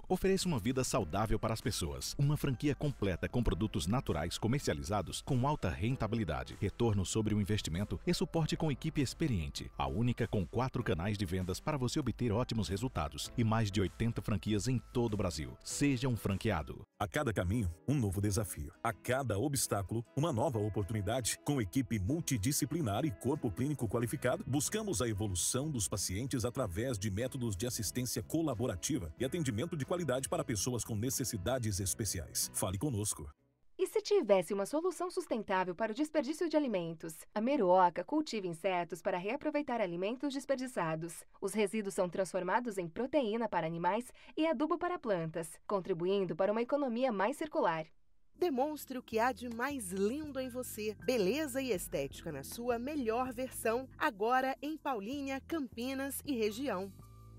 Ofereça uma vida saudável para as pessoas. Uma franquia completa com produtos naturais comercializados com alta rentabilidade, retorno sobre o investimento e suporte com equipe experiente. A única com 4 canais de vendas para você obter ótimos resultados e mais de 80 franquias em todo o Brasil. Seja um franqueado. A cada caminho, um novo desafio. A cada obstáculo, uma nova oportunidade. Com equipe multidisciplinar e corpo clínico qualificado, buscamos a evolução dos pacientes através de métodos de assistência colaborativa e atendimento de qualidade para pessoas com necessidades especiais. Fale conosco. E se tivesse uma solução sustentável para o desperdício de alimentos? A Meruoca cultiva insetos para reaproveitar alimentos desperdiçados. Os resíduos são transformados em proteína para animais e adubo para plantas, contribuindo para uma economia mais circular. Demonstre o que há de mais lindo em você. Beleza e estética na sua melhor versão, agora em Paulínia, Campinas e região.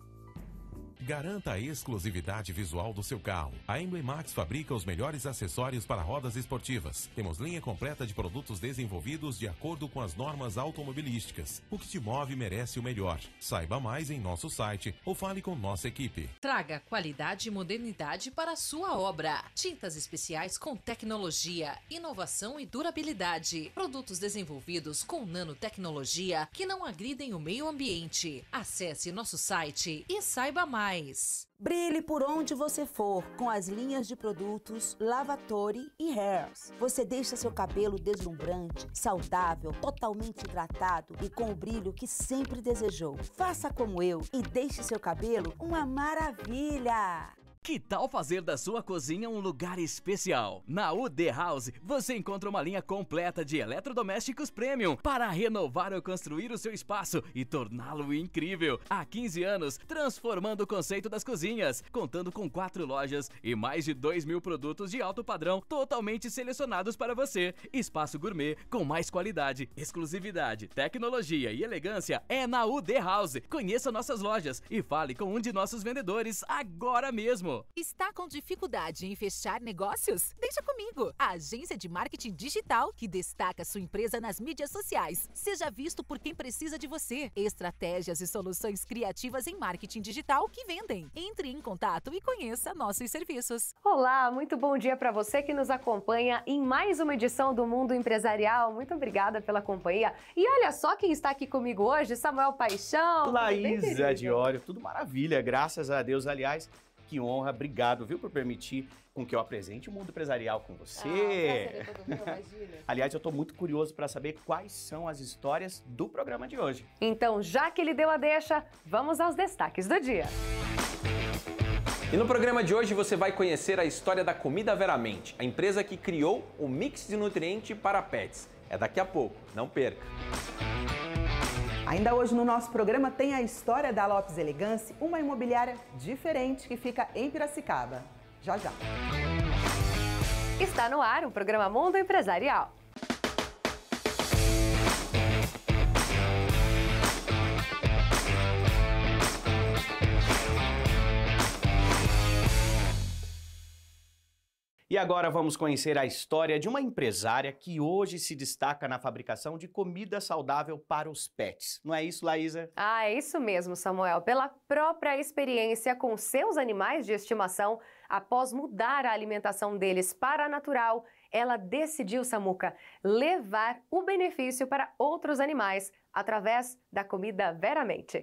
Garanta a exclusividade visual do seu carro. A Emblemax fabrica os melhores acessórios para rodas esportivas. Temos linha completa de produtos desenvolvidos de acordo com as normas automobilísticas. O que te move merece o melhor. Saiba mais em nosso site ou fale com nossa equipe. Traga qualidade e modernidade para a sua obra. Tintas especiais com tecnologia, inovação e durabilidade. Produtos desenvolvidos com nanotecnologia que não agridem o meio ambiente. Acesse nosso site e saiba mais. Brilhe por onde você for com as linhas de produtos Lavatori e Hairs. Você deixa seu cabelo deslumbrante, saudável, totalmente hidratado e com o brilho que sempre desejou. Faça como eu e deixe seu cabelo uma maravilha! Que tal fazer da sua cozinha um lugar especial? Na UD House, você encontra uma linha completa de eletrodomésticos premium para renovar ou construir o seu espaço e torná-lo incrível. Há 15 anos, transformando o conceito das cozinhas, contando com 4 lojas e mais de 2.000 produtos de alto padrão totalmente selecionados para você. Espaço gourmet com mais qualidade, exclusividade, tecnologia e elegância é na UD House. Conheça nossas lojas e fale com um de nossos vendedores agora mesmo. Está com dificuldade em fechar negócios? Deixa comigo! A agência de marketing digital que destaca sua empresa nas mídias sociais. Seja visto por quem precisa de você. Estratégias e soluções criativas em marketing digital que vendem. Entre em contato e conheça nossos serviços. Olá, muito bom dia para você que nos acompanha em mais uma edição do Mundo Empresarial. Muito obrigada pela companhia. E olha só quem está aqui comigo hoje, Samuel Paixão. Laísa Diório, tudo maravilha, graças a Deus, aliás. Que honra, obrigado, viu, por permitir com que eu apresente o mundo empresarial com você. Prazer é todo meu, imagina. Aliás, eu estou muito curioso para saber quais são as histórias do programa de hoje. Então, já que ele deu a deixa, vamos aos destaques do dia. E no programa de hoje você vai conhecer a história da Comida Veramente, a empresa que criou o mix de nutriente para pets. É daqui a pouco, não perca. Ainda hoje no nosso programa tem a história da Lopes Elegance, uma imobiliária diferente que fica em Piracicaba. Já, já. Está no ar o programa Mundo Empresarial. E agora vamos conhecer a história de uma empresária que hoje se destaca na fabricação de comida saudável para os pets. Não é isso, Laísa? Ah, é isso mesmo, Samuel. Pela própria experiência com seus animais de estimação, após mudar a alimentação deles para a natural, ela decidiu, Samuca, levar o benefício para outros animais através da Comida Veramente.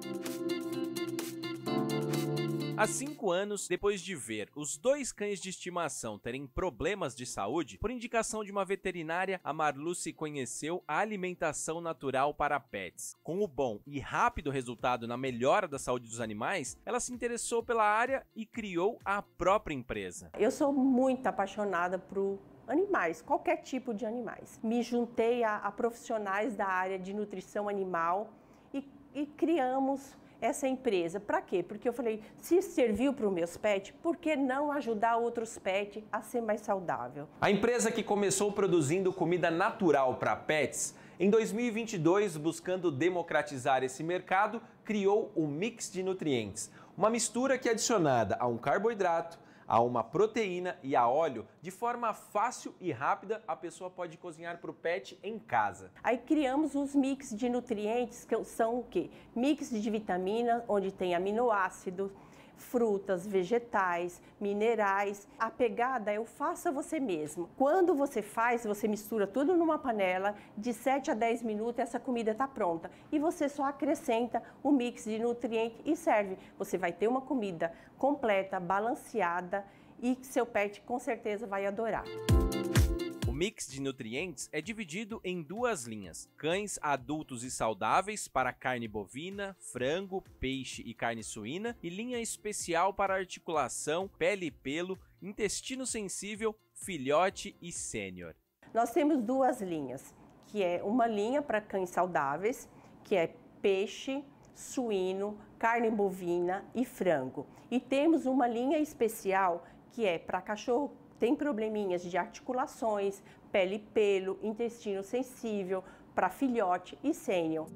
Há 5 anos, depois de ver os 2 cães de estimação terem problemas de saúde, por indicação de uma veterinária, a Marluce conheceu a alimentação natural para pets. Com o bom e rápido resultado na melhora da saúde dos animais, ela se interessou pela área e criou a própria empresa. Eu sou muito apaixonada por animais, qualquer tipo de animais. Me juntei a profissionais da área de nutrição animal e criamos essa empresa. Para quê? Porque eu falei, se serviu para os meus pets, por que não ajudar outros pets a ser mais saudável? A empresa que começou produzindo comida natural para pets, em 2022, buscando democratizar esse mercado, criou o mix de nutrientes, uma mistura que adicionada a um carboidrato, a uma proteína e a óleo, de forma fácil e rápida, a pessoa pode cozinhar para o pet em casa. Aí criamos os mix de nutrientes, que são o quê? Mix de vitamina, onde tem aminoácidos, frutas, vegetais, minerais. A pegada é o faça você mesmo. Quando você faz, você mistura tudo numa panela, de 7 a 10 minutos essa comida está pronta. E você só acrescenta o mix de nutrientes e serve. Você vai ter uma comida completa, balanceada e que seu pet com certeza vai adorar. O mix de nutrientes é dividido em duas linhas: cães adultos e saudáveis para carne bovina, frango, peixe e carne suína, e linha especial para articulação, pele e pelo, intestino sensível, filhote e sênior. Nós temos duas linhas, que é uma linha para cães saudáveis, que é peixe, suíno, carne bovina e frango. E temos uma linha especial que é para cachorro tem probleminhas de articulações, pele e pelo, intestino sensível, para filhote e sênior.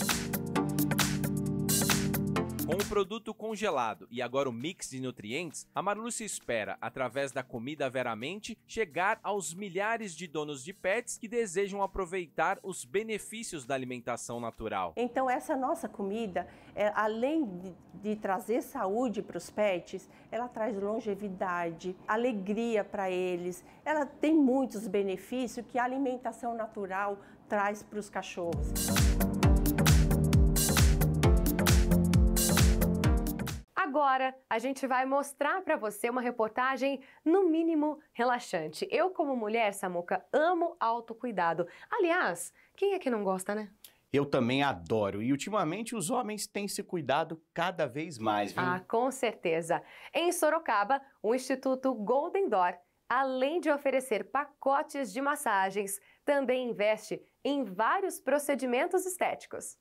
Com o produto congelado e agora o mix de nutrientes, a Marluce espera, através da Comida Veramente, chegar aos milhares de donos de pets que desejam aproveitar os benefícios da alimentação natural. Então essa nossa comida, além de trazer saúde para os pets, ela traz longevidade, alegria para eles, ela tem muitos benefícios que a alimentação natural traz para os cachorros. Agora, a gente vai mostrar para você uma reportagem, no mínimo, relaxante. Eu, como mulher, Samuca, amo autocuidado. Aliás, quem é que não gosta, né? Eu também adoro. E, ultimamente, os homens têm se cuidado cada vez mais, viu? Ah, com certeza. Em Sorocaba, o Instituto Golden Door, além de oferecer pacotes de massagens, também investe em vários procedimentos estéticos.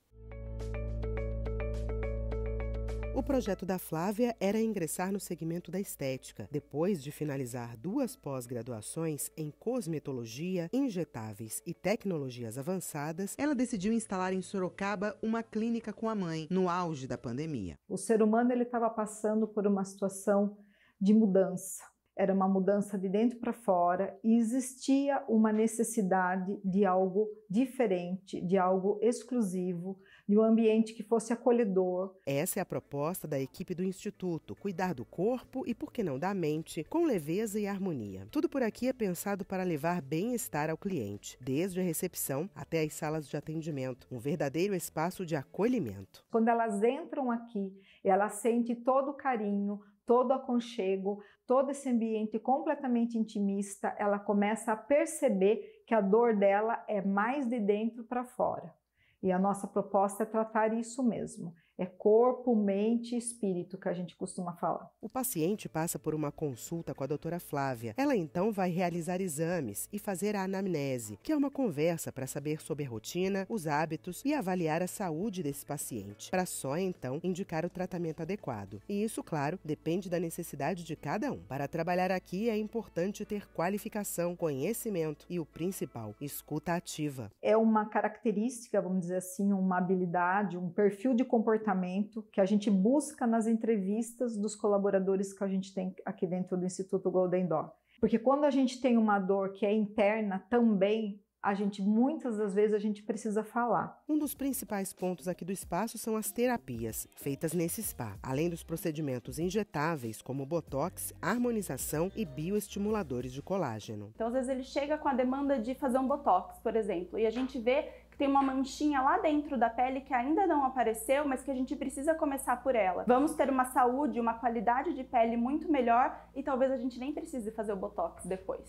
O projeto da Flávia era ingressar no segmento da estética. Depois de finalizar 2 pós-graduações em cosmetologia, injetáveis e tecnologias avançadas, ela decidiu instalar em Sorocaba uma clínica com a mãe, no auge da pandemia. O ser humano estava passando por uma situação de mudança. Era uma mudança de dentro para fora e existia uma necessidade de algo diferente, de algo exclusivo, de um ambiente que fosse acolhedor. Essa é a proposta da equipe do Instituto, cuidar do corpo e, por que não, da mente, com leveza e harmonia. Tudo por aqui é pensado para levar bem-estar ao cliente, desde a recepção até as salas de atendimento, um verdadeiro espaço de acolhimento. Quando elas entram aqui, elas sentem todo o carinho, todo o aconchego, todo esse ambiente completamente intimista, ela começa a perceber que a dor dela é mais de dentro para fora. E a nossa proposta é tratar isso mesmo. É corpo, mente e espírito que a gente costuma falar. O paciente passa por uma consulta com a doutora Flávia. Ela então vai realizar exames e fazer a anamnese, que é uma conversa para saber sobre a rotina, os hábitos e avaliar a saúde desse paciente, para só então indicar o tratamento adequado. E isso, claro, depende da necessidade de cada um. Para trabalhar aqui é importante ter qualificação, conhecimento e o principal, escuta ativa. É uma característica, vamos dizer assim, uma habilidade, um perfil de comportamento que a gente busca nas entrevistas dos colaboradores que a gente tem aqui dentro do Instituto Golden Door. Porque quando a gente tem uma dor que é interna também, muitas das vezes a gente precisa falar. Um dos principais pontos aqui do espaço são as terapias feitas nesse spa, além dos procedimentos injetáveis como botox, harmonização e bioestimuladores de colágeno. Então, às vezes ele chega com a demanda de fazer um botox, por exemplo, e a gente vê que tem uma manchinha lá dentro da pele que ainda não apareceu, mas que a gente precisa começar por ela. Vamos ter uma saúde, uma qualidade de pele muito melhor e talvez a gente nem precise fazer o botox depois.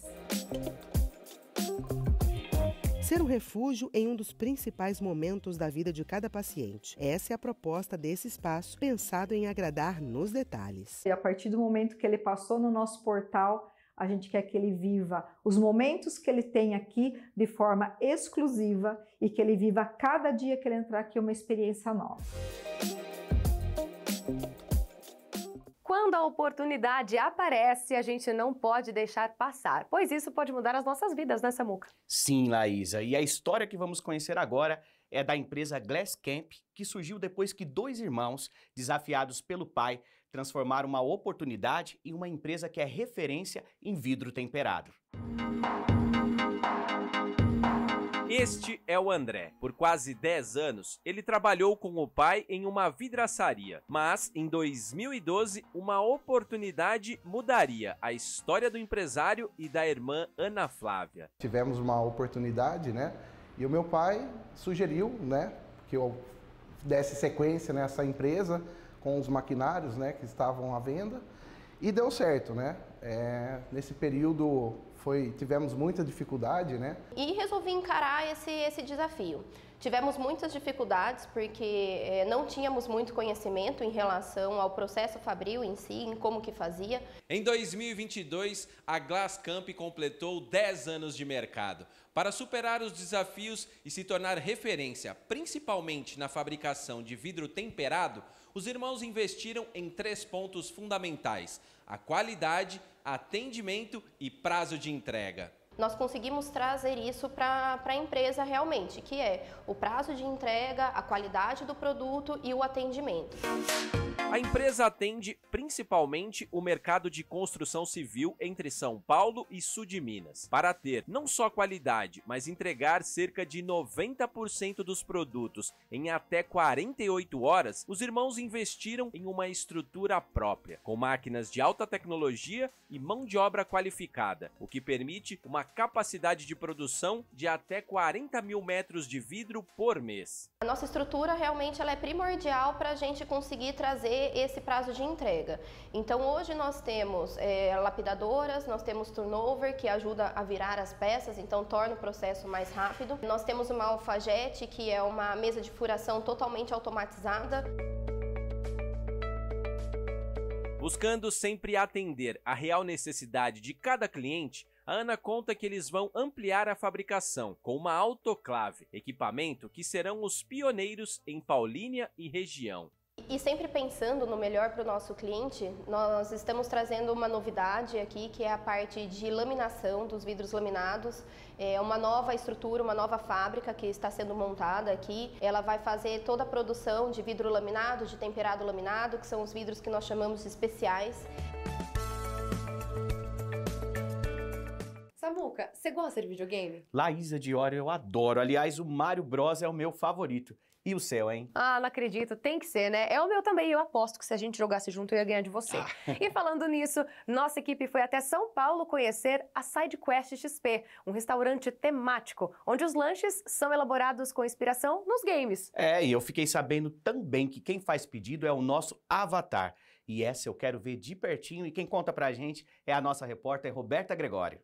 Ser um refúgio em um dos principais momentos da vida de cada paciente. Essa é a proposta desse espaço, pensado em agradar nos detalhes. E a partir do momento que ele passou no nosso portal, a gente quer que ele viva os momentos que ele tem aqui de forma exclusiva e que ele viva cada dia que ele entrar aqui uma experiência nova. Quando a oportunidade aparece, a gente não pode deixar passar, pois isso pode mudar as nossas vidas, né, Samuca? Sim, Laísa. E a história que vamos conhecer agora é da empresa Glass Camp, que surgiu depois que 2 irmãos, desafiados pelo pai, transformaram uma oportunidade em uma empresa que é referência em vidro temperado. Este é o André. Por quase 10 anos, ele trabalhou com o pai em uma vidraçaria. Mas, em 2012, uma oportunidade mudaria a história do empresário e da irmã Ana Flávia. Tivemos uma oportunidade, né? E o meu pai sugeriu, né, que eu desse sequência nessa empresa com os maquinários, né, que estavam à venda. E deu certo, né? Nesse período tivemos muita dificuldade, né? E resolvi encarar esse desafio. Tivemos muitas dificuldades porque não tínhamos muito conhecimento em relação ao processo fabril em si, em como que fazia. Em 2022, a Glascamp completou 10 anos de mercado. Para superar os desafios e se tornar referência, principalmente na fabricação de vidro temperado, os irmãos investiram em 3 pontos fundamentais: a qualidade, atendimento e prazo de entrega. Nós conseguimos trazer isso para a empresa realmente, que é o prazo de entrega, a qualidade do produto e o atendimento. A empresa atende principalmente o mercado de construção civil entre São Paulo e sul de Minas. Para ter não só qualidade, mas entregar cerca de 90% dos produtos em até 48 horas, os irmãos investiram em uma estrutura própria, com máquinas de alta tecnologia e mão de obra qualificada, o que permite uma capacidade de produção de até 40 mil metros de vidro por mês. A nossa estrutura realmente ela é primordial para a gente conseguir trazer esse prazo de entrega. Então hoje nós temos lapidadoras, nós temos turnover que ajuda a virar as peças, então torna o processo mais rápido. Nós temos uma alfajete que é uma mesa de furação totalmente automatizada. Buscando sempre atender a real necessidade de cada cliente, a Ana conta que eles vão ampliar a fabricação com uma autoclave, equipamento que serão os pioneiros em Paulínia e região. E sempre pensando no melhor para o nosso cliente, nós estamos trazendo uma novidade aqui, que é a parte de laminação dos vidros laminados. É uma nova estrutura, uma nova fábrica que está sendo montada aqui. Ela vai fazer toda a produção de vidro laminado, de temperado laminado, que são os vidros que nós chamamos de especiais. Samuca, você gosta de videogame? Laísa Diori, eu adoro. Aliás, o Mario Bros é o meu favorito. E o seu, hein? Ah, não acredito. Tem que ser, né? É o meu também. Eu aposto que se a gente jogasse junto, eu ia ganhar de você. E falando nisso, nossa equipe foi até São Paulo conhecer a SideQuest XP, um restaurante temático, onde os lanches são elaborados com inspiração nos games. E eu fiquei sabendo também que quem faz pedido é o nosso avatar. E essa eu quero ver de pertinho. E quem conta pra gente é a nossa repórter Roberta Gregório.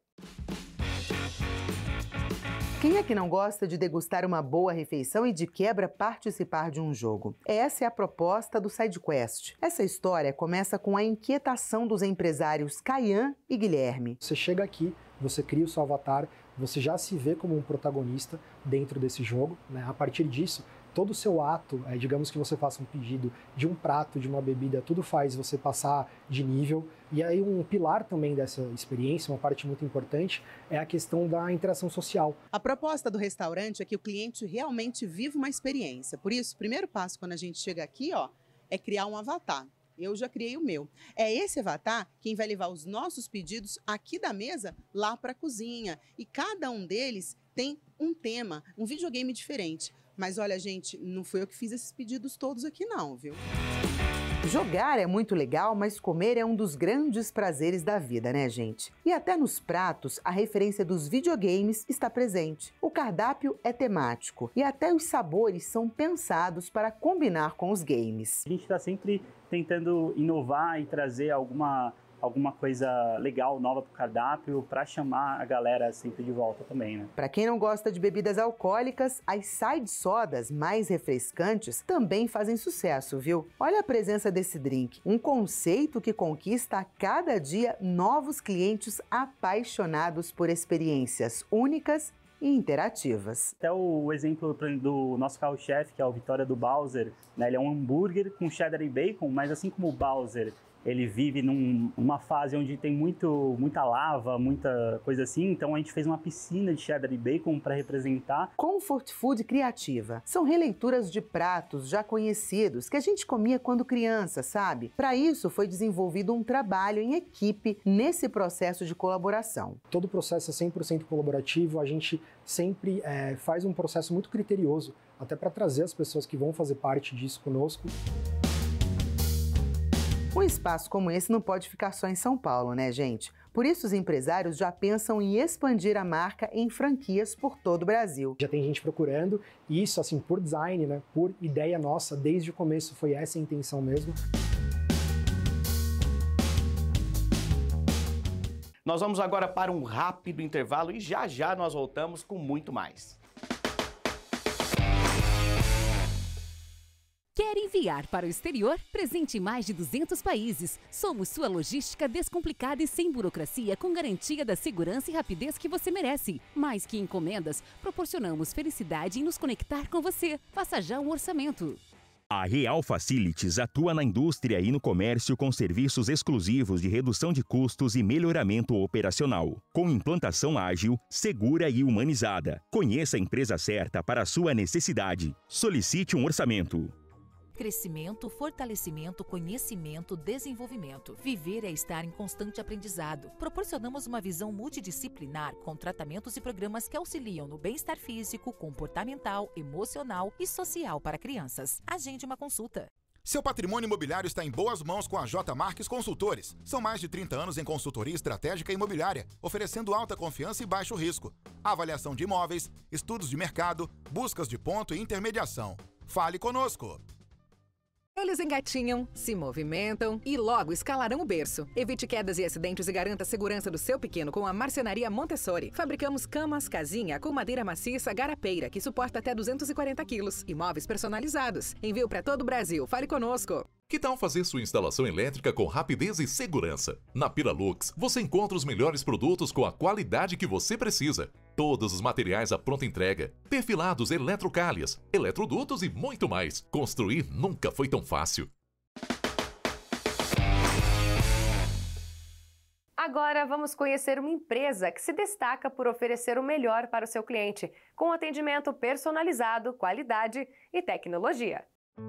Quem é que não gosta de degustar uma boa refeição e de quebra participar de um jogo? Essa é a proposta do SideQuest. Essa história começa com a inquietação dos empresários Caian e Guilherme. Você chega aqui, você cria o seu avatar, você já se vê como um protagonista dentro desse jogo, né? A partir disso, todo o seu ato, digamos que você faça um pedido de um prato, de uma bebida, tudo faz você passar de nível. E aí um pilar também dessa experiência, uma parte muito importante, é a questão da interação social. A proposta do restaurante é que o cliente realmente viva uma experiência. Por isso, o primeiro passo quando a gente chega aqui, é criar um avatar. Eu já criei o meu. É esse avatar quem vai levar os nossos pedidos aqui da mesa lá para a cozinha. E cada um deles tem um tema, um videogame diferente. Mas olha, gente, não fui eu que fiz esses pedidos todos aqui não, viu? Jogar é muito legal, mas comer é um dos grandes prazeres da vida, né, gente? E até nos pratos, a referência dos videogames está presente. O cardápio é temático e até os sabores são pensados para combinar com os games. A gente está sempre tentando inovar e trazer alguma coisa legal, nova para o cardápio, para chamar a galera sempre de volta também, né? Para quem não gosta de bebidas alcoólicas, as side sodas mais refrescantes também fazem sucesso, viu? Olha a presença desse drink, um conceito que conquista a cada dia novos clientes apaixonados por experiências únicas e interativas. Até o exemplo do nosso carro-chefe, que é o Vitória do Bowser, né? Ele é um hambúrguer com cheddar e bacon, mas assim como o Bowser ele vive numa fase onde tem muita lava, muita coisa assim, então a gente fez uma piscina de cheddar e bacon para representar. Comfort Food Criativa são releituras de pratos já conhecidos que a gente comia quando criança, sabe? Para isso foi desenvolvido um trabalho em equipe nesse processo de colaboração. Todo o processo é 100% colaborativo, a gente sempre faz um processo muito criterioso, até para trazer as pessoas que vão fazer parte disso conosco. Um espaço como esse não pode ficar só em São Paulo, né, gente? Por isso, os empresários já pensam em expandir a marca em franquias por todo o Brasil. Já tem gente procurando, e isso, assim, por design, né, por ideia nossa, desde o começo foi essa a intenção mesmo. Nós vamos agora para um rápido intervalo e já já nós voltamos com muito mais. Quer enviar para o exterior? Presente em mais de 200 países. Somos sua logística descomplicada e sem burocracia, com garantia da segurança e rapidez que você merece. Mais que encomendas, proporcionamos felicidade em nos conectar com você. Faça já um orçamento. A Real Facilities atua na indústria e no comércio com serviços exclusivos de redução de custos e melhoramento operacional, com implantação ágil, segura e humanizada. Conheça a empresa certa para a sua necessidade. Solicite um orçamento. Crescimento, fortalecimento, conhecimento, desenvolvimento. Viver é estar em constante aprendizado. Proporcionamos uma visão multidisciplinar com tratamentos e programas que auxiliam no bem-estar físico, comportamental, emocional e social para crianças. Agende uma consulta. Seu patrimônio imobiliário está em boas mãos com a J. Marques Consultores. São mais de 30 anos em consultoria estratégica imobiliária, oferecendo alta confiança e baixo risco. Avaliação de imóveis, estudos de mercado, buscas de ponto e intermediação. Fale conosco! Eles engatinham, se movimentam e logo escalarão o berço. Evite quedas e acidentes e garanta a segurança do seu pequeno com a Marcenaria Montessori. Fabricamos camas casinha com madeira maciça garapeira, que suporta até 240 quilos. E móveis personalizados. Envio para todo o Brasil. Fale conosco. Que tal fazer sua instalação elétrica com rapidez e segurança? Na Piralux, você encontra os melhores produtos com a qualidade que você precisa. Todos os materiais à pronta entrega, perfilados eletrocalhas, eletrodutos e muito mais. Construir nunca foi tão fácil. Agora vamos conhecer uma empresa que se destaca por oferecer o melhor para o seu cliente, com atendimento personalizado, qualidade e tecnologia.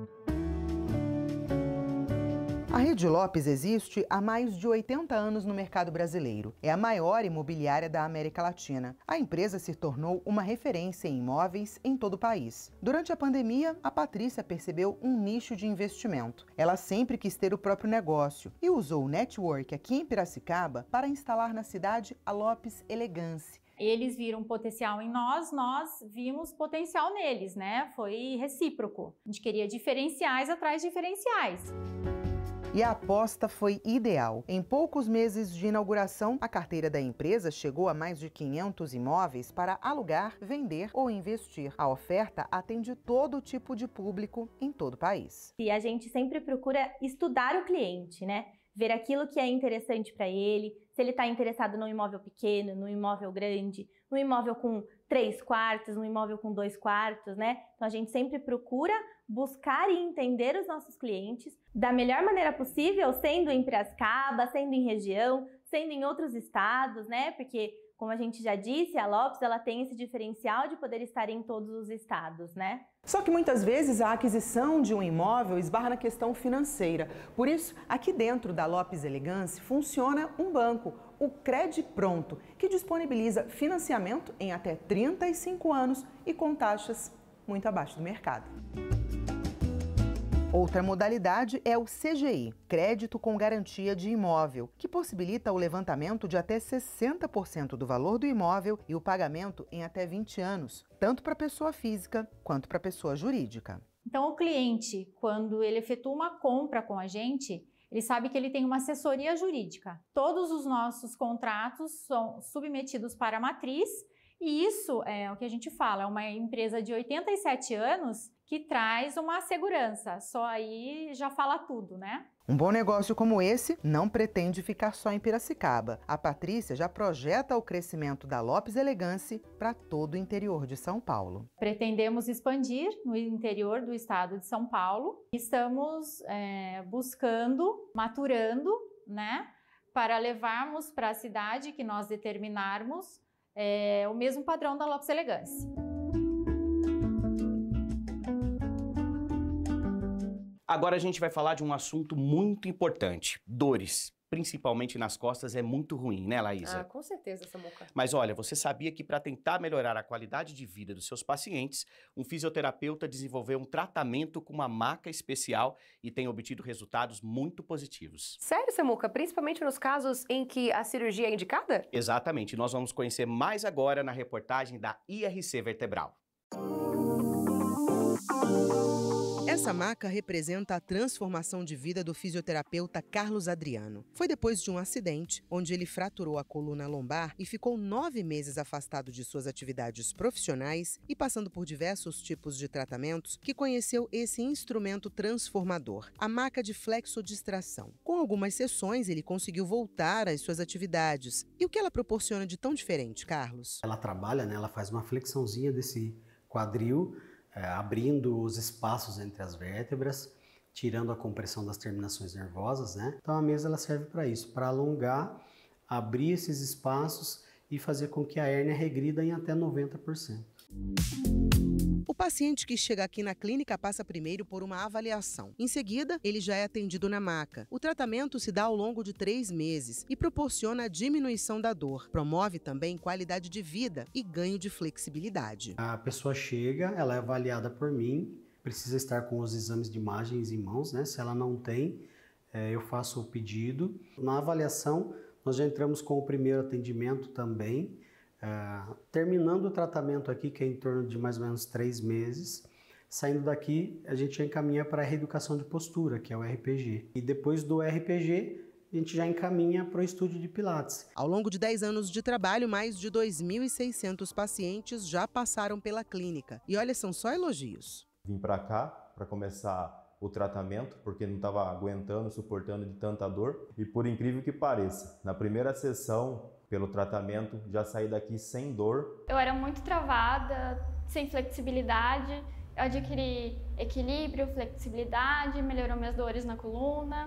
A Rede Lopes existe há mais de 80 anos no mercado brasileiro. É a maior imobiliária da América Latina. A empresa se tornou uma referência em imóveis em todo o país. Durante a pandemia, a Patrícia percebeu um nicho de investimento. Ela sempre quis ter o próprio negócio e usou o network aqui em Piracicaba para instalar na cidade a Lopes Elegance. Eles viram potencial em nós vimos potencial neles, né? Foi recíproco. A gente queria diferenciais atrás de diferenciais. E a aposta foi ideal. Em poucos meses de inauguração, a carteira da empresa chegou a mais de 500 imóveis para alugar, vender ou investir. A oferta atende todo tipo de público em todo o país. E a gente sempre procura estudar o cliente, né? Ver aquilo que é interessante para ele, se ele está interessado num imóvel pequeno, num imóvel grande, num imóvel com 3 quartos, num imóvel com 2 quartos, né? Então a gente sempre procura buscar e entender os nossos clientes da melhor maneira possível, sendo em Piracicaba, sendo em região, sendo em outros estados, né? Porque, como a gente já disse, a Lopes ela tem esse diferencial de poder estar em todos os estados, né? Só que muitas vezes a aquisição de um imóvel esbarra na questão financeira. Por isso, aqui dentro da Lopes Elegance funciona um banco, o Cred Pronto, que disponibiliza financiamento em até 35 anos e com taxas muito abaixo do mercado. Outra modalidade é o CGI, Crédito com Garantia de Imóvel, que possibilita o levantamento de até 60% do valor do imóvel e o pagamento em até 20 anos, tanto para pessoa física quanto para pessoa jurídica. Então, o cliente, quando ele efetua uma compra com a gente, ele sabe que ele tem uma assessoria jurídica. Todos os nossos contratos são submetidos para a matriz e isso é o que a gente fala, é uma empresa de 87 anos que traz uma segurança, só aí já fala tudo, né? Um bom negócio como esse não pretende ficar só em Piracicaba. A Patrícia já projeta o crescimento da Lopes Elegance para todo o interior de São Paulo. Pretendemos expandir no interior do estado de São Paulo. Estamos buscando, maturando, né, para levarmos para a cidade que nós determinarmos o mesmo padrão da Lopes Elegance. Agora a gente vai falar de um assunto muito importante, dores. Principalmente nas costas é muito ruim, né, Laísa? Ah, com certeza, Samuca. Mas olha, você sabia que para tentar melhorar a qualidade de vida dos seus pacientes, um fisioterapeuta desenvolveu um tratamento com uma maca especial e tem obtido resultados muito positivos. Sério, Samuca? Principalmente nos casos em que a cirurgia é indicada? Exatamente. Nós vamos conhecer mais agora na reportagem da IRC Vertebral. Essa maca representa a transformação de vida do fisioterapeuta Carlos Adriano. Foi depois de um acidente, onde ele fraturou a coluna lombar e ficou 9 meses afastado de suas atividades profissionais e passando por diversos tipos de tratamentos, que conheceu esse instrumento transformador, a maca de flexodistração. Com algumas sessões, ele conseguiu voltar às suas atividades. E o que ela proporciona de tão diferente, Carlos? Ela trabalha, né? Ela faz uma flexãozinha desse quadril, abrindo os espaços entre as vértebras, tirando a compressão das terminações nervosas, né? Então a mesa ela serve para isso, para alongar, abrir esses espaços e fazer com que a hérnia regrida em até 90%. O paciente que chega aqui na clínica passa primeiro por uma avaliação. Em seguida, ele já é atendido na maca. O tratamento se dá ao longo de 3 meses e proporciona a diminuição da dor. Promove também qualidade de vida e ganho de flexibilidade. A pessoa chega, ela é avaliada por mim, precisa estar com os exames de imagens em mãos, né? Se ela não tem, eu faço o pedido. Na avaliação, nós já entramos com o primeiro atendimento também. Terminando o tratamento aqui, que é em torno de mais ou menos 3 meses, saindo daqui a gente já encaminha para a reeducação de postura, que é o RPG. E depois do RPG, a gente já encaminha para o estúdio de Pilates. Ao longo de 10 anos de trabalho, mais de 2.600 pacientes já passaram pela clínica. E olha, são só elogios. Vim para cá para começar o tratamento, porque não estava aguentando, suportando de tanta dor. E por incrível que pareça, na primeira sessão, pelo tratamento, já saí daqui sem dor. Eu era muito travada, sem flexibilidade. Eu adquiri equilíbrio, flexibilidade, melhorou minhas dores na coluna.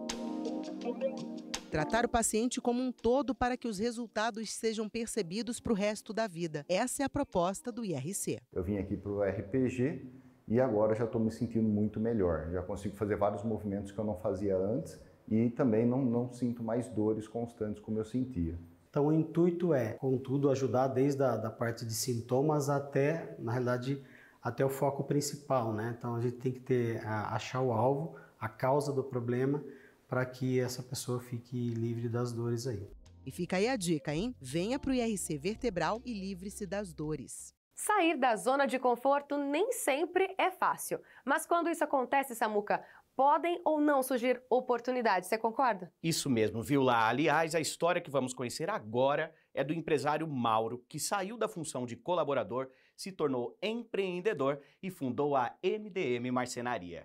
Tratar o paciente como um todo para que os resultados sejam percebidos para o resto da vida. Essa é a proposta do IRC. Eu vim aqui para o RPG e agora já estou me sentindo muito melhor. Já consigo fazer vários movimentos que eu não fazia antes e também não sinto mais dores constantes como eu sentia. Então o intuito é, contudo, ajudar desde a parte de sintomas até, na realidade, até o foco principal, né? Então a gente tem que achar o alvo, a causa do problema, para que essa pessoa fique livre das dores aí. E fica aí a dica, hein? Venha para o IRC Vertebral e livre-se das dores. Sair da zona de conforto nem sempre é fácil. Mas quando isso acontece, Samuca, podem ou não surgir oportunidades, você concorda? Isso mesmo, viu lá? Aliás, a história que vamos conhecer agora é do empresário Mauro, que saiu da função de colaborador, se tornou empreendedor e fundou a MDM Marcenaria.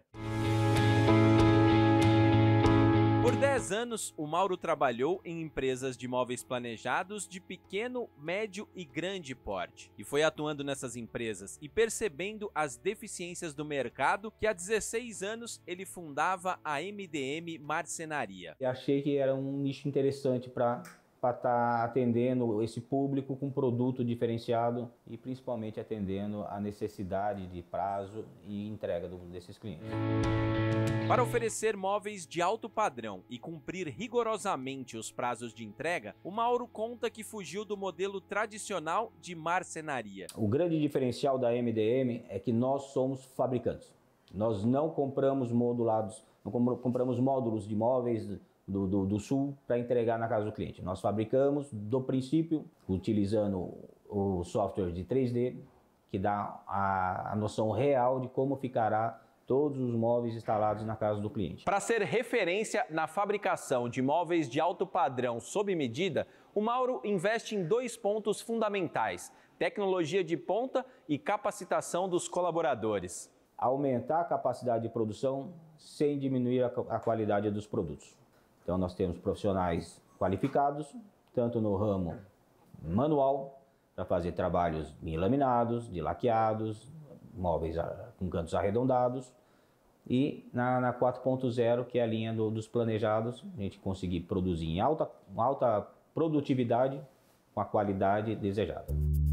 Por 10 anos, o Mauro trabalhou em empresas de móveis planejados de pequeno, médio e grande porte. E foi atuando nessas empresas e percebendo as deficiências do mercado que há 16 anos ele fundava a MDM Marcenaria. Eu achei que era um nicho interessante para estar atendendo esse público com produto diferenciado e principalmente atendendo a necessidade de prazo e entrega desses clientes. Para oferecer móveis de alto padrão e cumprir rigorosamente os prazos de entrega, o Mauro conta que fugiu do modelo tradicional de marcenaria. O grande diferencial da MDM é que nós somos fabricantes. Nós não compramos modulados, não compramos módulos de móveis do sul para entregar na casa do cliente. Nós fabricamos do princípio, utilizando o software de 3D, que dá a noção real de como ficará todos os móveis instalados na casa do cliente. Para ser referência na fabricação de móveis de alto padrão sob medida, o Mauro investe em 2 pontos fundamentais: tecnologia de ponta e capacitação dos colaboradores. aumentar a capacidade de produção sem diminuir a qualidade dos produtos. Então nós temos profissionais qualificados, tanto no ramo manual, para fazer trabalhos em laminados, de laqueados, móveis com cantos arredondados, e na 4.0, que é a linha dos planejados, a gente conseguir produzir em alta produtividade com a qualidade desejada.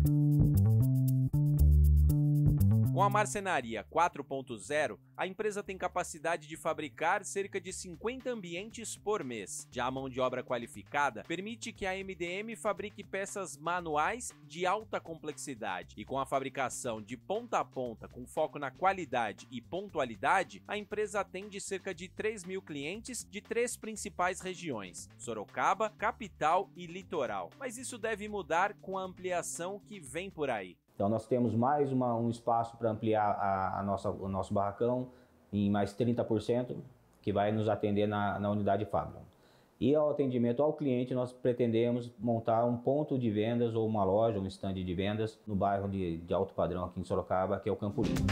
Com a marcenaria 4.0, a empresa tem capacidade de fabricar cerca de 50 ambientes por mês. Já a mão de obra qualificada permite que a MDM fabrique peças manuais de alta complexidade. E com a fabricação de ponta a ponta, com foco na qualidade e pontualidade, a empresa atende cerca de 3.000 clientes de 3 principais regiões: Sorocaba, Capital e Litoral. Mas isso deve mudar com a ampliação que vem por aí. Então nós temos mais um espaço para ampliar o nosso barracão em mais 30%, que vai nos atender na unidade fábrica. E ao atendimento ao cliente, nós pretendemos montar um ponto de vendas ou uma loja, um stand de vendas no bairro de alto padrão aqui em Sorocaba, que é o Campo Limpo.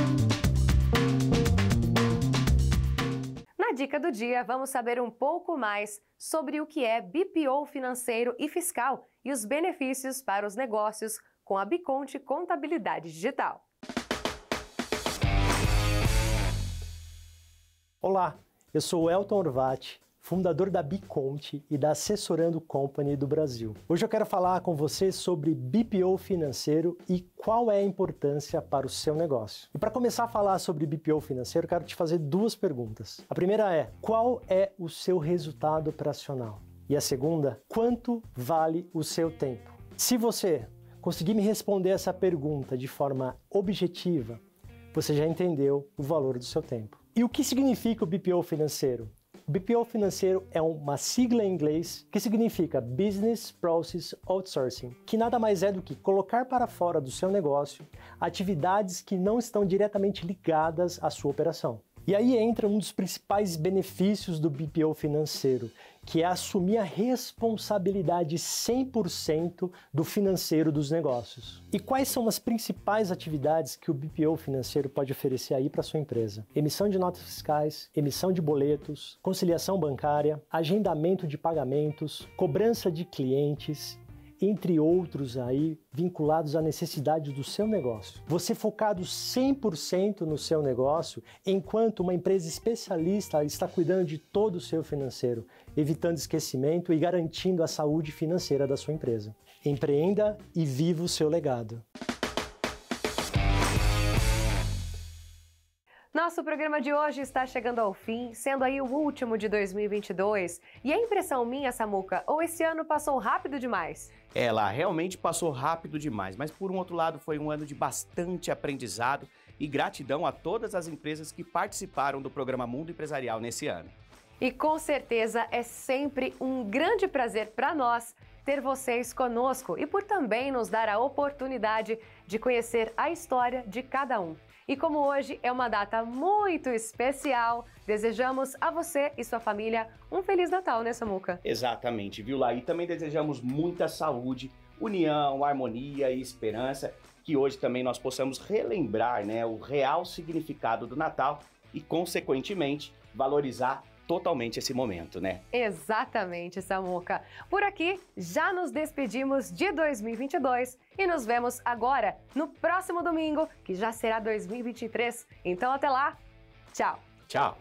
Na dica do dia, vamos saber um pouco mais sobre o que é BPO financeiro e fiscal e os benefícios para os negócios com a Biconte Contabilidade Digital. Olá, eu sou o Elton Orvati, fundador da Biconte e da Assessorando Company do Brasil. Hoje eu quero falar com você sobre BPO financeiro e qual é a importância para o seu negócio. E para começar a falar sobre BPO financeiro, eu quero te fazer 2 perguntas. A primeira é: qual é o seu resultado operacional? E a segunda: quanto vale o seu tempo? Se você conseguir me responder essa pergunta de forma objetiva, você já entendeu o valor do seu tempo. E o que significa o BPO financeiro? O BPO financeiro é uma sigla em inglês que significa Business Process Outsourcing, que nada mais é do que colocar para fora do seu negócio atividades que não estão diretamente ligadas à sua operação. E aí entra um dos principais benefícios do BPO financeiro, que é assumir a responsabilidade 100% do financeiro dos negócios. E quais são as principais atividades que o BPO financeiro pode oferecer aí para sua empresa? Emissão de notas fiscais, emissão de boletos, conciliação bancária, agendamento de pagamentos, cobrança de clientes, entre outros aí vinculados à necessidade do seu negócio. Você focado 100% no seu negócio, enquanto uma empresa especialista está cuidando de todo o seu financeiro, evitando esquecimento e garantindo a saúde financeira da sua empresa. Empreenda e viva o seu legado. Nosso programa de hoje está chegando ao fim, sendo aí o último de 2022. E a impressão minha, Samuca, ou esse ano passou rápido demais? Ela realmente passou rápido demais, mas por um outro lado foi um ano de bastante aprendizado e gratidão a todas as empresas que participaram do programa Mundo Empresarial nesse ano. E com certeza é sempre um grande prazer para nós ter vocês conosco e por também nos dar a oportunidade de conhecer a história de cada um. E como hoje é uma data muito especial, desejamos a você e sua família um Feliz Natal, né, Samuca? Exatamente, viu lá? E também desejamos muita saúde, união, harmonia e esperança, que hoje também nós possamos relembrar, né, o real significado do Natal e, consequentemente, valorizar totalmente esse momento, né? Exatamente, Samuca. Por aqui, já nos despedimos de 2022 e nos vemos agora no próximo domingo, que já será 2023. Então até lá, tchau! Tchau!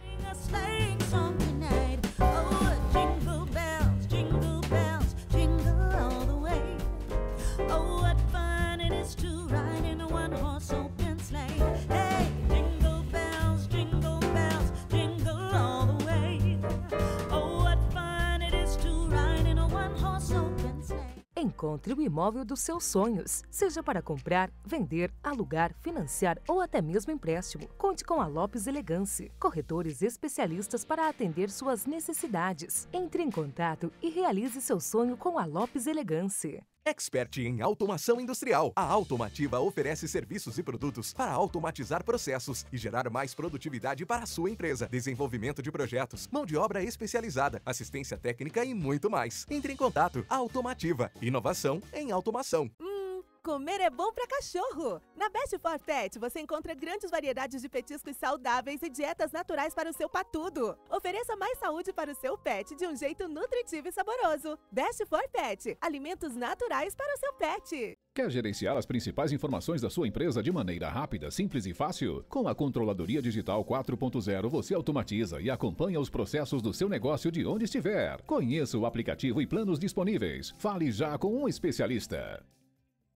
Encontre o imóvel dos seus sonhos, seja para comprar, vender, alugar, financiar ou até mesmo empréstimo. Conte com a Lopes Elegance, corretores especialistas para atender suas necessidades. Entre em contato e realize seu sonho com a Lopes Elegance. Expert em automação industrial. A Automativa oferece serviços e produtos para automatizar processos e gerar mais produtividade para a sua empresa. Desenvolvimento de projetos, mão de obra especializada, assistência técnica e muito mais. Entre em contato. Automativa. Inovação em automação. comer é bom para cachorro. Na Best for Pet você encontra grandes variedades de petiscos saudáveis e dietas naturais para o seu patudo. Ofereça mais saúde para o seu pet de um jeito nutritivo e saboroso. Best for Pet, alimentos naturais para o seu pet. Quer gerenciar as principais informações da sua empresa de maneira rápida, simples e fácil? Com a Controladoria Digital 4.0 você automatiza e acompanha os processos do seu negócio de onde estiver. Conheça o aplicativo e planos disponíveis. Fale já com um especialista.